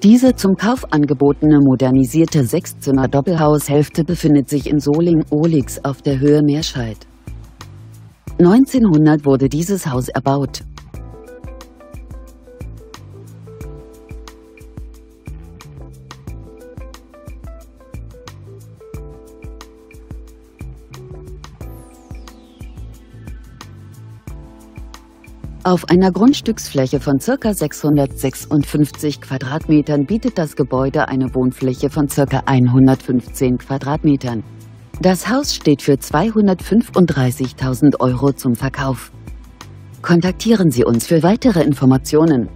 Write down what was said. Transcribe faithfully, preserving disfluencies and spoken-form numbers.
Diese zum Kauf angebotene modernisierte Sechszimmer-Doppelhaushälfte befindet sich in Soling-Ohlix auf der Höhe Meerscheid. neunzehnhundert wurde dieses Haus erbaut. Auf einer Grundstücksfläche von ca. sechshundertsechsundfünfzig Quadratmetern bietet das Gebäude eine Wohnfläche von ca. hundertfünfzehn Quadratmetern. Das Haus steht für zweihundertfünfunddreißigtausend Euro zum Verkauf. Kontaktieren Sie uns für weitere Informationen.